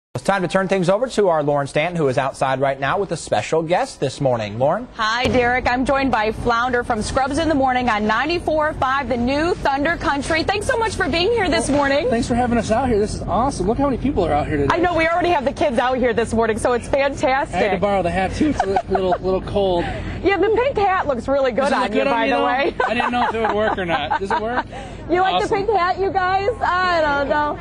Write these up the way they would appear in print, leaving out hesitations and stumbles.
It's time to turn things over to our Lauren Stanton, who is outside right now with a special guest this morning. Lauren? Hi, Derek. I'm joined by Flounder from Scrubs in the Morning on 94.5, the new Thunder Country. Thanks so much for being here this morning. Thanks for having us out here. This is awesome. Look how many people are out here today. I know, we already have the kids out here this morning, so it's fantastic. I had to borrow the hat, too. It's a little cold. Yeah, the pink hat looks really good on you, by the way. I didn't know if it would work or not. Does it work? You like the pink hat, you guys? I don't know.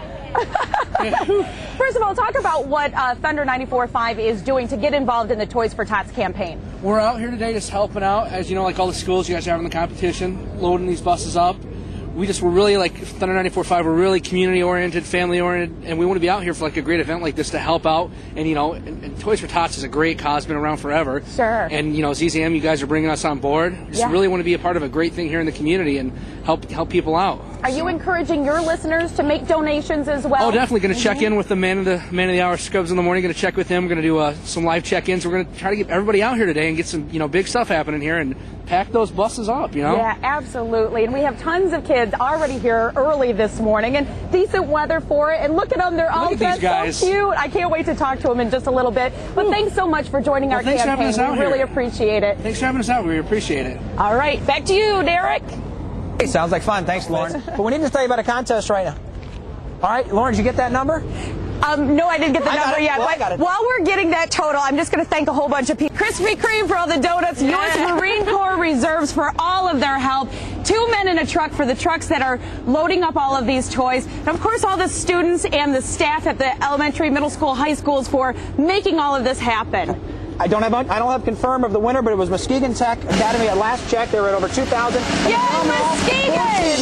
First of all, talk about what Thunder 94.5 is doing to get involved in the Toys for Tots campaign. We're out here today just helping out. As you know, like all the schools, you guys are having the competition, loading these buses up. We're really like Thunder 94.5. We're really community-oriented, family-oriented, and we want to be out here for like a great event like this to help out. And you know, and Toys for Tots is a great cause, been around forever. Sure. And you know, ZZM, you guys are bringing us on board. Just really want to be a part of a great thing here in the community and help people out. Are you encouraging your listeners to make donations as well? Oh, definitely. Going to check in with the man of the hour, Scrubs in the Morning. Going to check with him. Going to do some live check-ins. We're going to try to get everybody out here today and get some big stuff happening here and pack those buses up. Yeah, absolutely. And we have tons of kids already here early this morning and decent weather for it. And look at them, they're all dressed so cute. I can't wait to talk to them in just a little bit. But thanks so much for joining our campaign. Thanks for having us out here. We really appreciate it. Thanks for having us out. We appreciate it. All right, back to you, Derek. Hey, sounds like fun. Thanks, Lauren. But we need to tell you about a contest right now. All right, Lauren, did you get that number? No, I didn't get the number yet. Well, I got it. While we're getting that total, I'm just going to thank a whole bunch of people. Krispy Kreme for all the donuts, US Marine Corps Reserves for all of their help, 2 men in a truck for the trucks that are loading up all of these toys, and of course all the students and the staff at the elementary, middle school, high schools for making all of this happen. I don't have confirm of the winner, but it was Muskegon Tech Academy. At last check, they were at over 2,000. Yay, Muskegon!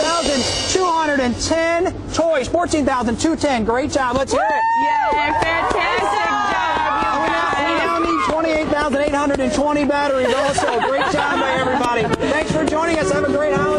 14,210 toys. 14,210. Great job. Let's hear it. Yeah, fantastic job, you guys. We now need 28,820 batteries also. Great job by everybody. Thanks for joining us. Have a great holiday.